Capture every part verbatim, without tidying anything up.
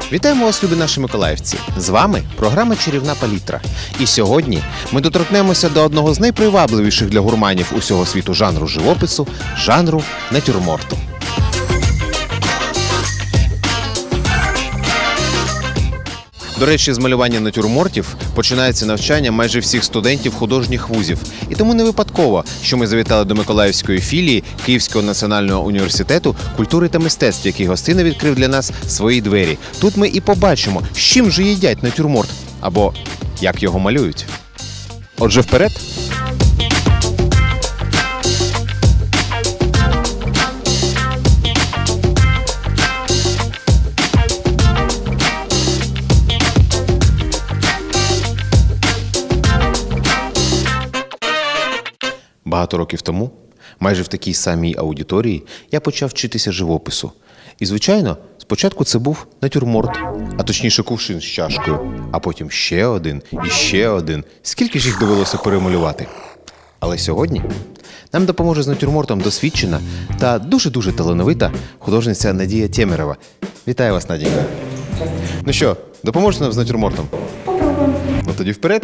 Вітаємо вас, любі наші миколаївці! З вами програма «Чарівна палітра». І сьогодні ми доторкнемося до одного з найпривабливіших для гурманів усього світу жанру живопису – жанру натюрморту. До речі, з малювання натюрмортів починається навчання майже всіх студентів художніх вузів. І тому не випадково, що ми завітали до Миколаївської філії Київського національного університету культури та мистецтв, який гостинно відкрив для нас свої двері. Тут ми і побачимо, з чим же їдять натюрморт, або як його малюють. Отже, вперед! Багато років тому, майже в такій самій аудиторії, я почав вчитися живопису. І, звичайно, спочатку це був натюрморт, а точніше кувшин з чашкою, а потім ще один і ще один. Скільки ж їх довелося перемалювати? Але сьогодні нам допоможе з натюрмортом досвідчена та дуже-дуже талановита художниця Надія Темірова. Вітаю вас, Надійка. Ну що, допоможете нам з натюрмортом? Попробуємо. Ну тоді вперед.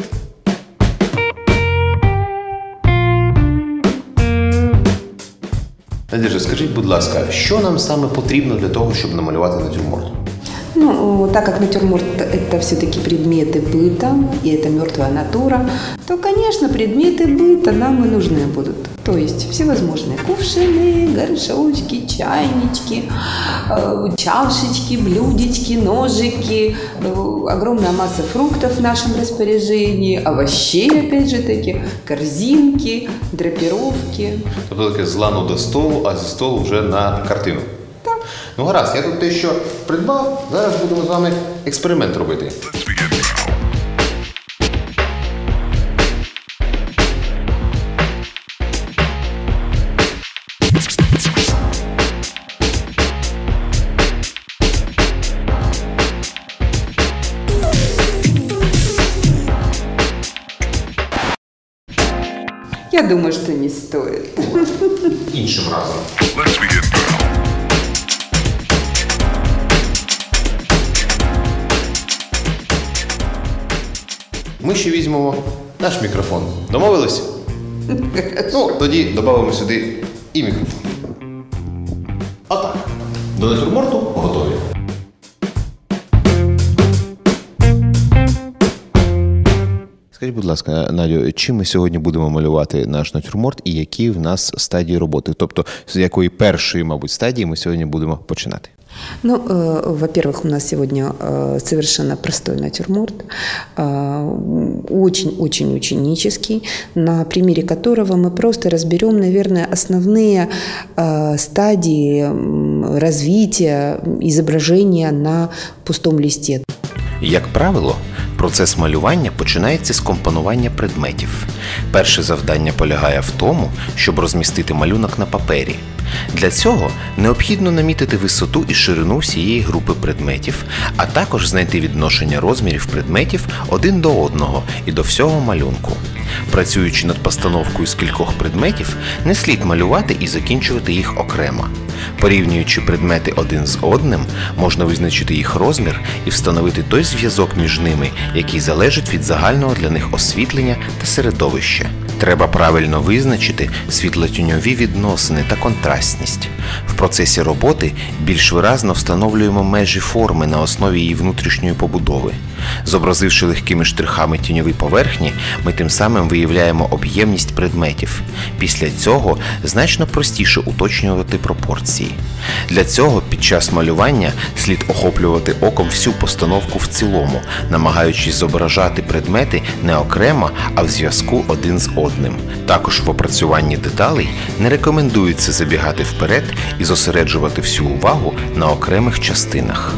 Надіжа, скажіть, будь ласка, що нам саме потрібно для того, щоб намалювати натюрморт? Ну, так как натюрморт – это все-таки предметы быта, и это мертвая натура, то, конечно, предметы быта нам и нужны будут. То есть всевозможные кувшины, горшочки, чайнички, чашечки, блюдечки, ножики, огромная масса фруктов в нашем распоряжении, овощей, опять же таки, корзинки, драпировки. Тобто таке з лану до столу, а зі столу вже на картину. Так. Ну гаразд, я тут те, що придбав, зараз будемо з вами експеримент робити. Я думаю, что не стоит. Іншим разом. Ми ще візьмемо наш мікрофон. Домовились? Ну, тоді додамо сюди і мікрофон. Отак. До натюрморту готові. Скажіть, будь ласка, Надю, чим ми сьогодні будемо малювати наш натюрморт і які в нас стадії роботи? Тобто, з якої першої, мабуть, стадії ми сьогодні будемо починати? Ну, э, во-первых, у нас сегодня э, совершенно простой натюрморт, очень-очень э, ученический, на примере которого мы просто разберем, наверное, основные э, стадии э, развития изображения на пустом листе. Як правило, процес малювання починається з компонування предметів. Перше завдання полягає в тому, щоб розмістити малюнок на папері. Для цього необхідно намітити висоту і ширину всієї групи предметів, а також знайти відношення розмірів предметів один до одного і до всього малюнку. Працюючи над постановкою з кількох предметів, не слід малювати і закінчувати їх окремо. Порівнюючи предмети один з одним, можна визначити їх розмір і встановити той зв'язок між ними, який залежить від загального для них освітлення та середовища. Треба правильно визначити світлотіньові відносини та контрастність. В процесі роботи більш виразно встановлюємо межі форми на основі її внутрішньої побудови. Зобразивши легкими штрихами тіньові поверхні, ми тим самим виявляємо об'ємність предметів. Після цього значно простіше уточнювати пропорції. Для цього під час малювання слід охоплювати оком всю постановку в цілому, намагаючись зображати предмети не окремо, а в зв'язку один з одним. Також в опрацюванні деталей не рекомендується забігати вперед і зосереджувати всю увагу на окремих частинах.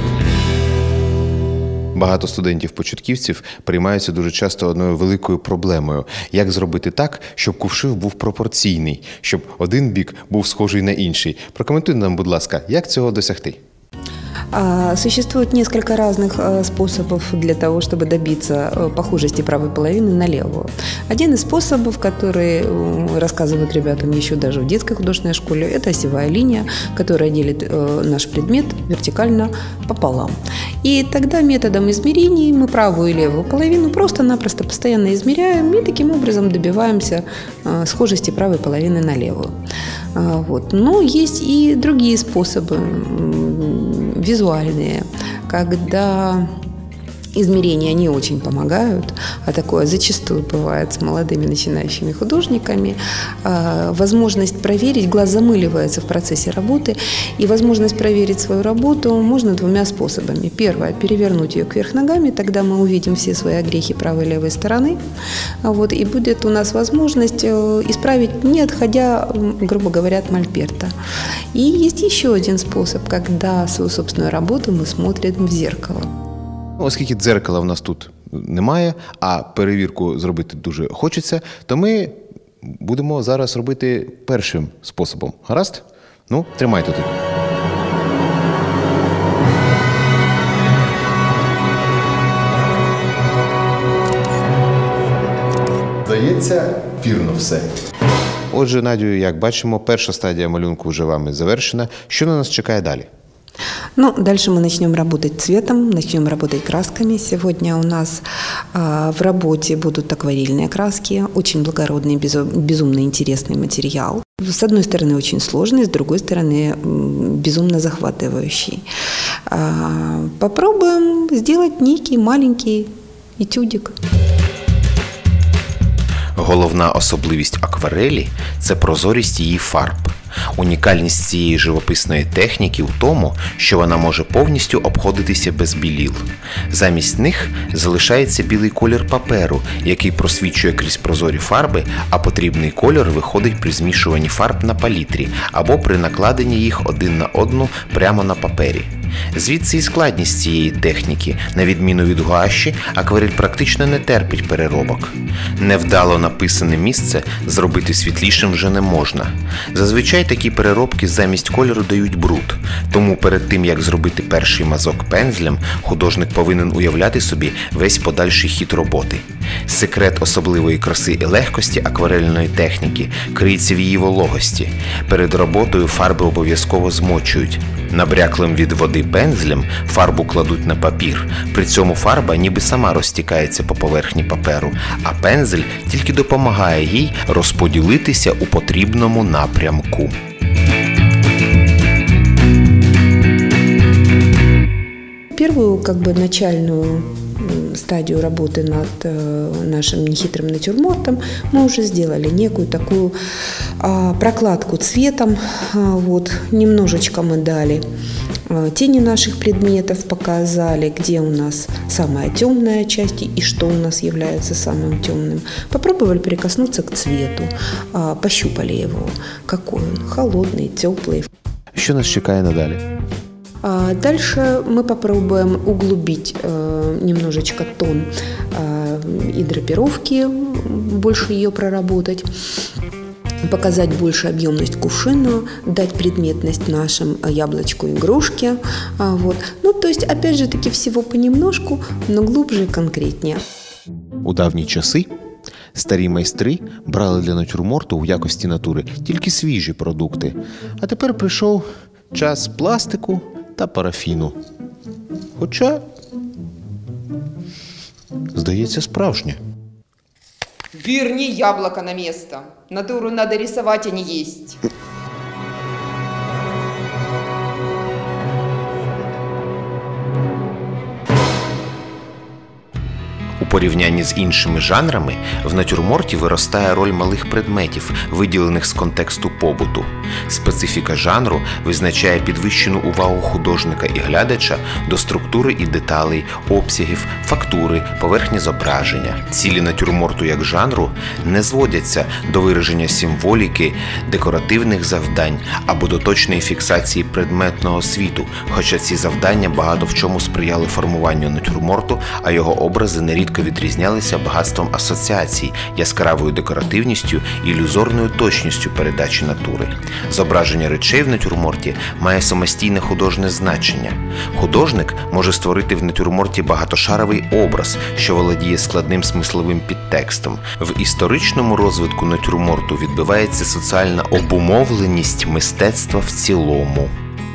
Багато студентів-початківців приймаються дуже часто одною великою проблемою. Як зробити так, щоб кувшин був пропорційний, щоб один бік був схожий на інший? Прокоментуй нам, будь ласка, як цього досягти? А, Существует несколько разных а, способов для того, чтобы добиться а, похожести правой половины на левую. Один из способов, который а, рассказывают ребятам еще даже в детской художественной школе, это осевая линия, которая делит а, наш предмет вертикально пополам. И тогда методом измерений мы правую и левую половину просто-напросто постоянно измеряем и таким образом добиваемся а, схожести правой половины на левую. А, вот. Но есть и другие способы, визуальные, когда измерения не очень помогают, а такое зачастую бывает с молодыми начинающими художниками. Возможность проверить, глаз замыливается в процессе работы, и возможность проверить свою работу можно двумя способами. Первое – перевернуть ее кверх ногами, тогда мы увидим все свои огрехи правой и левой стороны, вот, и будет у нас возможность исправить, не отходя, грубо говоря, от мольберта. И есть еще один способ, когда свою собственную работу мы смотрим в зеркало. Оскільки дзеркала в нас тут немає, а перевірку зробити дуже хочеться, то ми будемо зараз робити першим способом. Гаразд? Ну, тримайте тут. Здається, вірно все. Отже, Надю, як бачимо, перша стадія малюнку вже вами завершена. Що на нас чекає далі? Ну, дальше мы начнем работать цветом, начнем работать красками. Сегодня у нас а, в работе будут акварельные краски, очень благородный, безумно интересный материал. С одной стороны очень сложный, с другой стороны безумно захватывающий. А, попробуем сделать некий маленький этюдик. Головна особливість акварелі – це прозорість її фарб. Унікальність цієї живописної техніки в тому, що вона може повністю обходитися без біліл. Замість них залишається білий колір паперу, який просвічує крізь прозорі фарби, а потрібний кольор виходить при змішуванні фарб на палітрі або при накладенні їх один на одну прямо на папері. Звідси і складність цієї техніки. На відміну від гуаші, акварель практично не терпить переробок. Невдало написане місце зробити світлішим вже не можна. Зазвичай такі переробки замість кольору дають бруд. Тому перед тим, як зробити перший мазок пензлем, художник повинен уявляти собі весь подальший хід роботи. Секрет особливої краси і легкості акварельної техніки криється в її вологості. Перед роботою фарби обов'язково змочують. Набряклим від води пензлем фарбу кладуть на папір. При цьому фарба ніби сама розтікається по поверхні паперу, а пензель тільки допомагає їй розподілитися у потрібному напрямку. Первую, как бы, начальную стадию работы над э, нашим нехитрым натюрмортом мы уже сделали некую такую э, прокладку цветом. Э, вот, немножечко мы дали э, тени наших предметов, показали, где у нас самая темная часть и что у нас является самым темным. Попробовали прикоснуться к цвету, э, пощупали его, какой он, холодный, теплый. Що нас чекає надалі? Дальше мы попробуем углубить э, немножечко тон э, и драпировки, больше ее проработать, показать больше объемность кувшину, дать предметность нашим яблочку игрушке. А, вот. Ну, то есть, опять же таки, всего понемножку, но глубже и конкретнее. У давні часи старі майстри брали для натюрморту в якості натури тільки свіжі продукти. А тепер прийшов час пластику та парафіну. Хоча, здається, справжнє. Верни яблоко на место. Натуру надо рисовать, а не есть. У порівнянні з іншими жанрами в натюрморті виростає роль малих предметів, виділених з контексту побуту. Специфіка жанру визначає підвищену увагу художника і глядача до структури і деталей, обсягів, фактури, поверхні зображення. Цілі натюрморту як жанру не зводяться до вираження символіки, декоративних завдань або до точної фіксації предметного світу, хоча ці завдання багато в чому сприяли формуванню натюрморту, а його образи нерідко чітко відрізнялися багатством асоціацій, яскравою декоративністю і ілюзорною точністю передачі натури. Зображення речей в натюрморті має самостійне художнє значення. Художник може створити в натюрморті багатошаровий образ, що володіє складним смисловим підтекстом. В історичному розвитку натюрморту відбивається соціальна обумовленість мистецтва в цілому.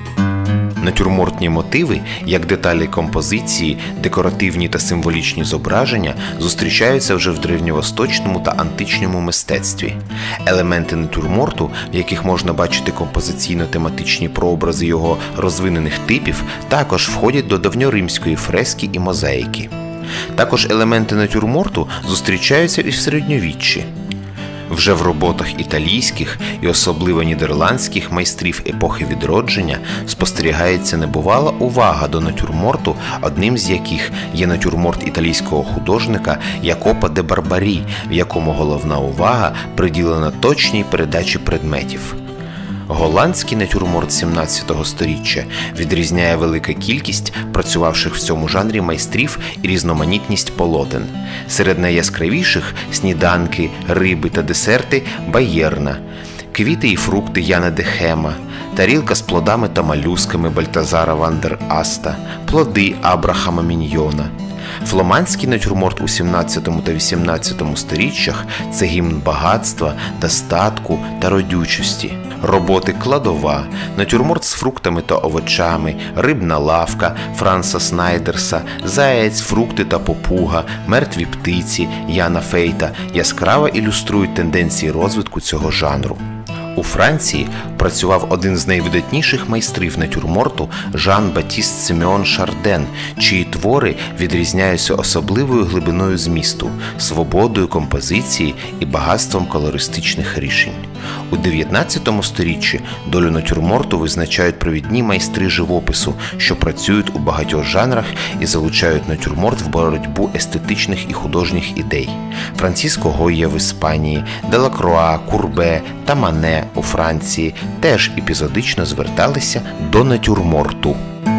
Натюрмортні мотиви, як деталі композиції, декоративні та символічні зображення, зустрічаються вже в древньовосточному та античному мистецтві. Елементи натюрморту, в яких можна бачити композиційно-тематичні прообрази його розвинених типів, також входять до давньоримської фрески і мозаїки. Також елементи натюрморту зустрічаються і в середньовіччі. Вже в роботах італійських і особливо нідерландських майстрів епохи відродження спостерігається небувала увага до натюрморту, одним з яких є натюрморт італійського художника Якопо де Барбарі, в якому головна увага приділена точній передачі предметів. Голландський натюрморт сімнадцятого сторіччя відрізняє велика кількість працювавших в цьому жанрі майстрів і різноманітність полотен. Серед найяскравіших – сніданки, риби та десерти Байерна, квіти і фрукти Яна де Хема, тарілка з плодами та молюсками Бальтазара ван дер Аста, плоди Абрахама Міньйона. Фламандський натюрморт у сімнадцятому та вісімнадцятому сторіччях – це гімн багатства, достатку та родючості. Роботи «Кладова», натюрморт з фруктами та овочами, «Рибна лавка» Франца Снайдерса, «Заєць, фрукти та попуга», «Мертві птиці» Яна Фейта яскраво ілюструють тенденції розвитку цього жанру. У Франції працював один з найвидатніших майстрів натюрморту Жан-Батіст Симеон Шарден, чиї твори відрізняються особливою глибиною змісту, свободою композиції і багатством колористичних рішень. У дев'ятнадцятому сторіччі долю натюрморту визначають провідні майстри живопису, що працюють у багатьох жанрах і залучають натюрморт в боротьбу естетичних і художніх ідей. Франциско Гойя в Іспанії, Делакруа, Курбе та Мане у Франції теж епізодично зверталися до натюрморту.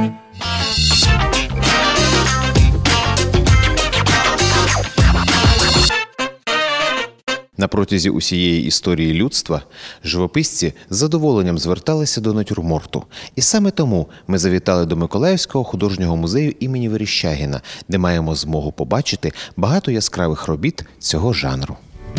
На протязі усієї історії людства живописці з задоволенням зверталися до натюрморту. І саме тому ми завітали до Миколаївського художнього музею імені Верещагіна, де маємо змогу побачити багато яскравих робіт цього жанру.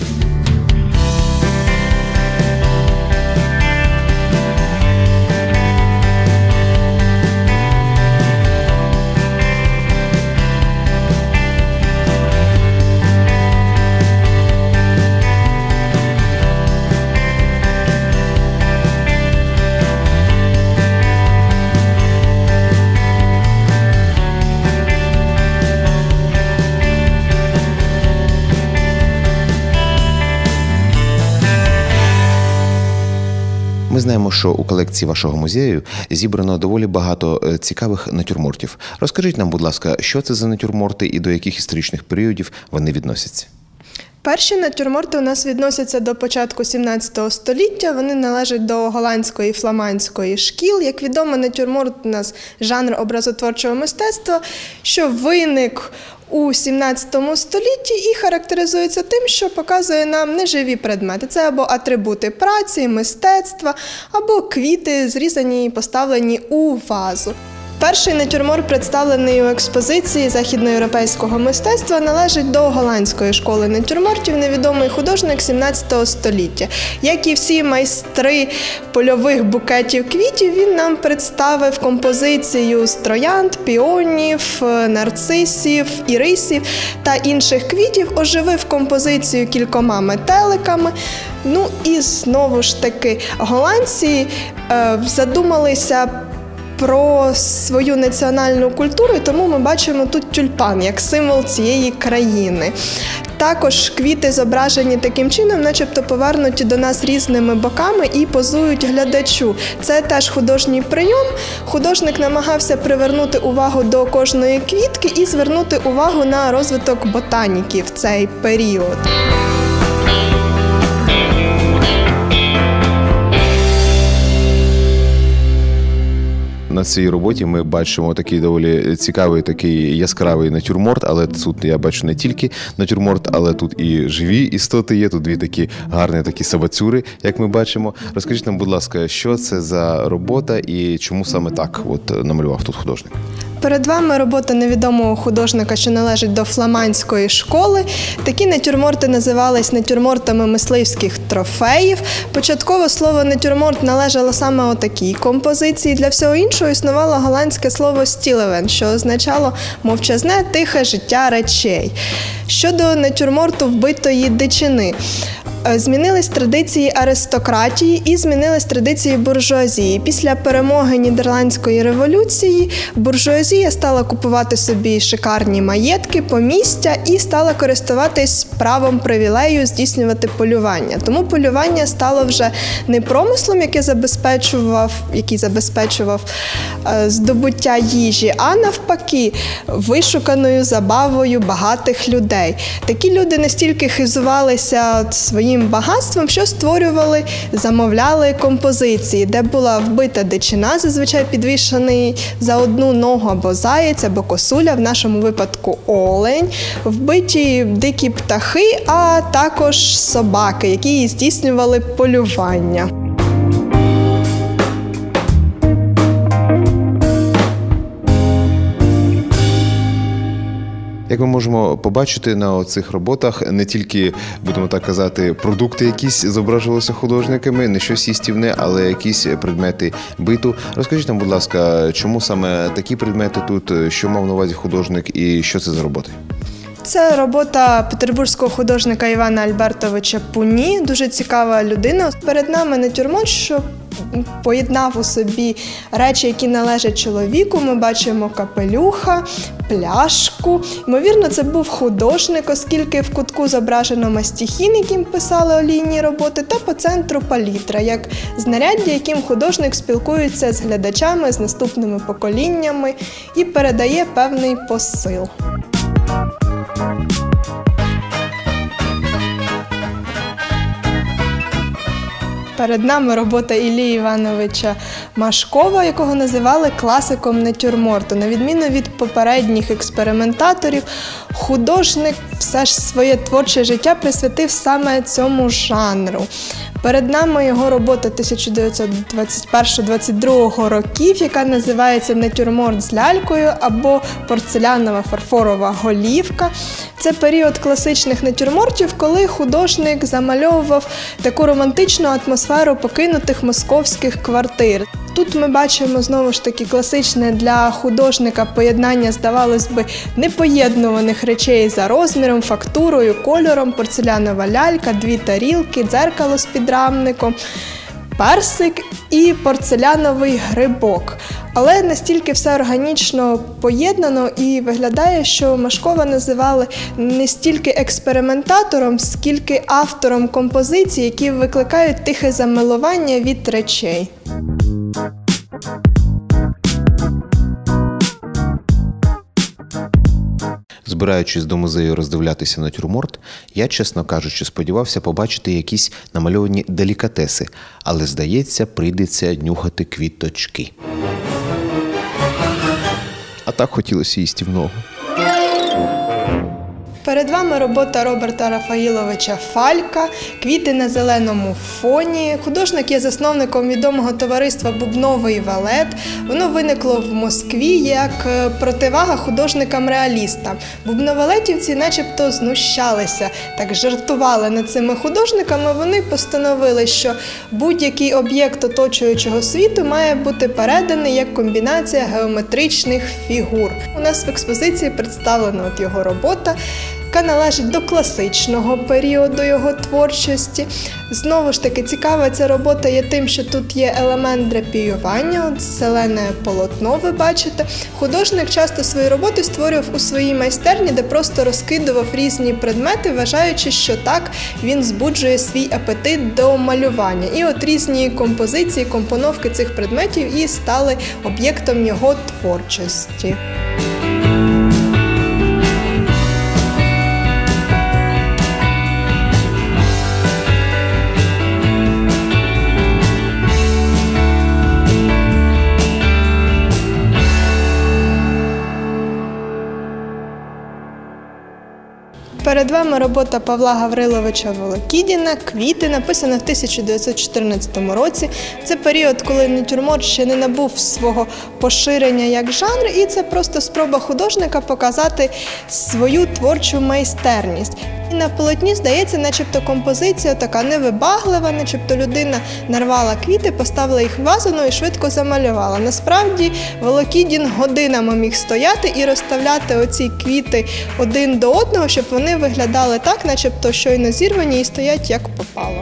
Ми знаємо, що у колекції вашого музею зібрано доволі багато цікавих натюрмортів. Розкажіть нам, будь ласка, що це за натюрморти і до яких історичних періодів вони відносяться? Перші натюрморти у нас відносяться до початку сімнадцятого століття. Вони належать до голландської і фламандської шкіл. Як відомо, натюрморт у нас жанр образотворчого мистецтва, що виник у сімнадцятому столітті і характеризується тим, що показує нам неживі предмети. Це або атрибути праці, мистецтва, або квіти, зрізані і поставлені у вазу. Перший натюрморт, представлений у експозиції західноєвропейського мистецтва, належить до голландської школи натюрмортів, невідомий художник сімнадцятого століття. Як і всі майстри польових букетів квітів, він нам представив композицію з троянд, піонів, нарцисів, ірисів та інших квітів, оживив композицію кількома метеликами. Ну і знову ж таки, голландці е, задумалися про свою національну культуру, і тому ми бачимо тут тюльпан як символ цієї країни. Також квіти зображені таким чином, начебто повернуті до нас різними боками і позують глядачу. Це теж художній прийом. Художник намагався привернути увагу до кожної квітки і звернути увагу на розвиток ботаніки в цей період. на цій роботі ми бачимо такий доволі цікавий, такий яскравий натюрморт, але тут я бачу не тільки натюрморт, але тут і живі істоти є, тут дві такі гарні такі собацюри, як ми бачимо. Розкажіть нам, будь ласка, що це за робота і чому саме так от намалював тут художник? Перед вами робота невідомого художника, що належить до фламандської школи. Такі натюрморти називались натюрмортами мисливських трофеїв. Початково слово натюрморт належало саме отакій композиції. Для всього іншого існувало голландське слово «стілевен», що означало «мовчазне, тихе життя речей». Щодо натюрморту вбитої дичини. Змінились традиції аристократії і змінились традиції буржуазії. Після перемоги Нідерландської революції буржуазія стала купувати собі шикарні маєтки, помістя і стала користуватись правом привілею здійснювати полювання. Тому полювання стало вже не промислом, який забезпечував, який забезпечував е, здобуття їжі, а навпаки вишуканою забавою багатих людей. Такі люди настільки хизувалися своїм багатством, що створювали, замовляли композиції, де була вбита дичина, зазвичай підвішений за одну ногу або заєць, або косуля, в нашому випадку олень, вбиті дикі птахи, а також собаки, які здійснювали полювання. Як ми можемо побачити на цих роботах, не тільки, будемо так казати, продукти якісь зображувалися художниками, не щось їстівне, але якісь предмети биту. Розкажіть нам, будь ласка, чому саме такі предмети тут, що мав на увазі художник і що це за роботи? Це робота петербурзького художника Івана Альбертовича Пуні, дуже цікава людина. Перед нами натюрморт, що поєднав у собі речі, які належать чоловіку. Ми бачимо капелюха, пляшку. Ймовірно, це був художник, оскільки в кутку зображено мастихін, яким писали олійні роботи, та по центру палітра, як знаряддя, яким художник спілкується з глядачами, з наступними поколіннями і передає певний посил. Перед нами робота Іллі Івановича Машкова, якого називали класиком натюрморту. На відміну від попередніх експериментаторів, художник все ж своє творче життя присвятив саме цьому жанру. Перед нами його робота тисяча дев'ятсот двадцять першого - двадцять другого років, яка називається «Натюрморт з лялькою» або «Порцелянова фарфорова голівка». Це період класичних натюрмортів, коли художник замальовував таку романтичну атмосферу покинутих московських квартир. Тут ми бачимо, знову ж таки, класичне для художника поєднання, здавалось би, непоєднуваних речей за розміром, фактурою, кольором, порцелянова лялька, дві тарілки, дзеркало з підрамником, персик і порцеляновий грибок. Але настільки все органічно поєднано і виглядає, що Машкова називали не стільки експериментатором, скільки автором композицій, які викликають тихе замилування від речей. Збираючись до музею роздивлятися натюрморт, я, чесно кажучи, сподівався побачити якісь намальовані делікатеси, але, здається, прийдеться нюхати квіточки. А так хотілося їстівного. Перед вами робота Роберта Рафаїловича Фалька «Квіти на зеленому фоні». Художник є засновником відомого товариства «Бубновий валет». Воно виникло в Москві як противага художникам-реалістам. Бубновалетівці начебто знущалися, так жартували над цими художниками. Вони постановили, що будь-який об'єкт оточуючого світу має бути переданий як комбінація геометричних фігур. У нас в експозиції представлена от його робота, яка належить до класичного періоду його творчості. Знову ж таки, цікава ця робота є тим, що тут є елемент драпіювання, от зелене полотно ви бачите. Художник часто свої роботи створював у своїй майстерні, де просто розкидував різні предмети, вважаючи, що так він збуджує свій апетит до малювання. І от різні композиції, компоновки цих предметів і стали об'єктом його творчості. Перед вами робота Павла Гавриловича Волокідіна «Квіти», написана в тисяча дев'ятсот чотирнадцятому році. Це період, коли натюрморт ще не набув свого поширення як жанр, і це просто спроба художника показати свою творчу майстерність. І на полотні здається, начебто композиція така невибаглива, начебто людина нарвала квіти, поставила їх в вазу, ну і швидко замалювала. Насправді Волокідін годинами міг стояти і розставляти оці квіти один до одного, щоб вони виглядали так, начебто щойно зірвані і стоять як попало.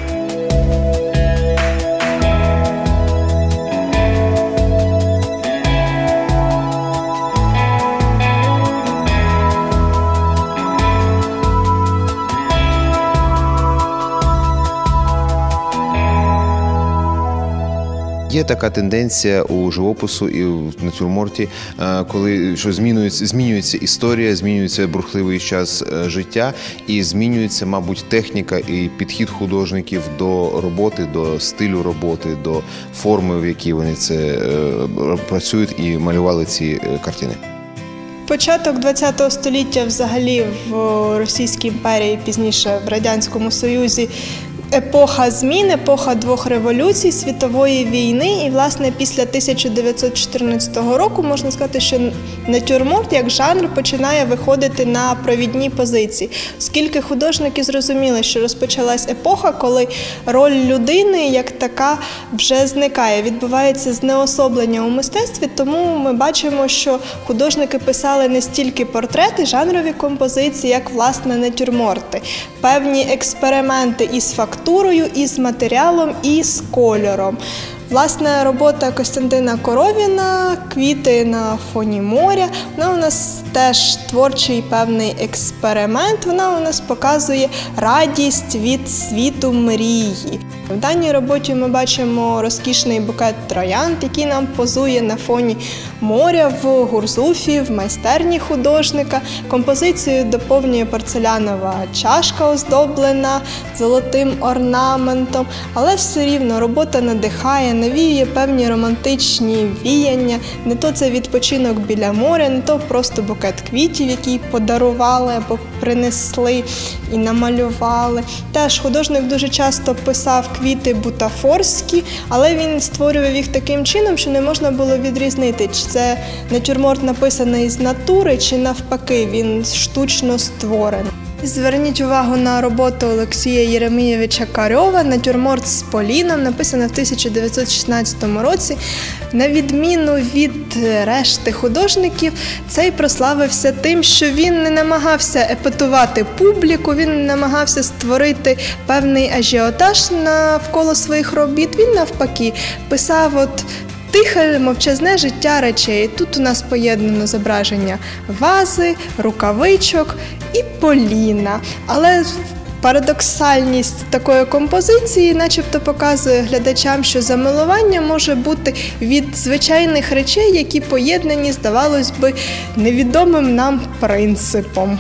Є така тенденція у живопису і в натюрморті, коли що змінюється, змінюється історія, змінюється бурхливий час життя і змінюється, мабуть, техніка і підхід художників до роботи, до стилю роботи, до форми, в якій вони це працюють і малювали ці картини. Початок ХХ століття взагалі в Російській імперії, пізніше в Радянському Союзі, епоха змін, епоха двох революцій, світової війни. І, власне, після тисяча дев'ятсот чотирнадцятого року можна сказати, що натюрморт як жанр починає виходити на провідні позиції. Оскільки художники зрозуміли, що розпочалась епоха, коли роль людини як така вже зникає, відбувається знеособлення у мистецтві, тому ми бачимо, що художники писали не стільки портрети, жанрові композиції, як, власне, натюрморти. Певні експерименти із фактурою, і з матеріалом, і з кольором. Власне, робота Костянтина Коровіна «Квіти на фоні моря», вона у нас теж творчий певний експеримент, вона у нас показує радість від світу мрії. В даній роботі ми бачимо розкішний букет троянд, який нам позує на фоні моря в Гурзуфі, в майстерні художника. Композицію доповнює порцелянова чашка, оздоблена золотим орнаментом, але все рівно робота надихає, навіює певні романтичні віяння. Не то це відпочинок біля моря, не то просто букет квітів, який подарували або принесли і намалювали. Теж художник дуже часто писав квіти бутафорські, але він створював їх таким чином, що не можна було відрізнити, чи це натюрморт написаний з натури, чи навпаки, він штучно створений. Зверніть увагу на роботу Олексія Єремійовича Карьова «Натюрморт з Поліном», написана в тисяча дев'ятсот шістнадцятому році. На відміну від решти художників, цей прославився тим, що він не намагався епатувати публіку, він не намагався створити певний ажіотаж навколо своїх робіт. Він навпаки писав от тихе, мовчазне життя речей. Тут у нас поєднано зображення вази, рукавичок і поліна. Але парадоксальність такої композиції начебто показує глядачам, що замилування може бути від звичайних речей, які поєднані, здавалось би, невідомим нам принципом.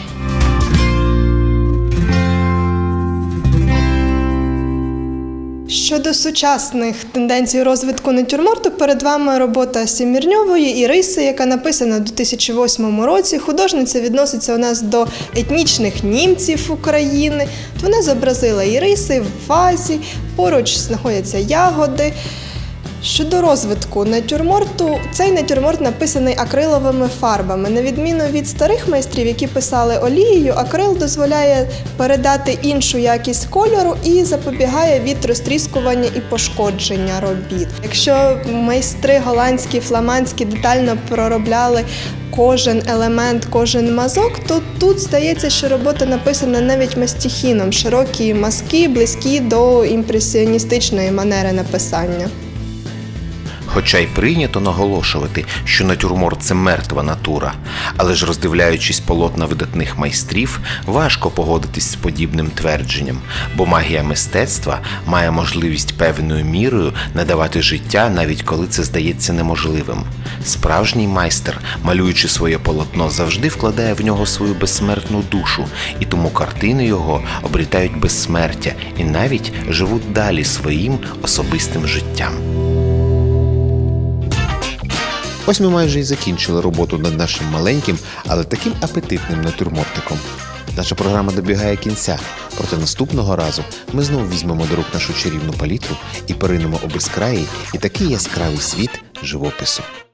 Щодо сучасних тенденцій розвитку натюрморту, перед вами робота Семірньової «Іриси», яка написана у дві тисячі восьмому році. Художниця відноситься у нас до етнічних німців України. Вона зобразила іриси в вазі, поруч знаходяться ягоди. Щодо розвитку натюрморту, цей натюрморт написаний акриловими фарбами. На відміну від старих майстрів, які писали олією, акрил дозволяє передати іншу якість кольору і запобігає від розтріскування і пошкодження робіт. Якщо майстри голландські, фламандські детально проробляли кожен елемент, кожен мазок, то тут здається, що робота написана навіть мастихіном. Широкі мазки, близькі до імпресіоністичної манери написання. Хоча й прийнято наголошувати, що натюрморт – це мертва натура, але ж роздивляючись полотна видатних майстрів, важко погодитись з подібним твердженням, бо магія мистецтва має можливість певною мірою надавати життя, навіть коли це здається неможливим. Справжній майстер, малюючи своє полотно, завжди вкладає в нього свою безсмертну душу, і тому картини його обрітають безсмертя і навіть живуть далі своїм особистим життям. Ось ми майже і закінчили роботу над нашим маленьким, але таким апетитним натюрмортиком. Наша програма добігає кінця, проте наступного разу ми знову візьмемо до рук нашу чарівну палітру і поринемо у безкраїй і такий яскравий світ живопису.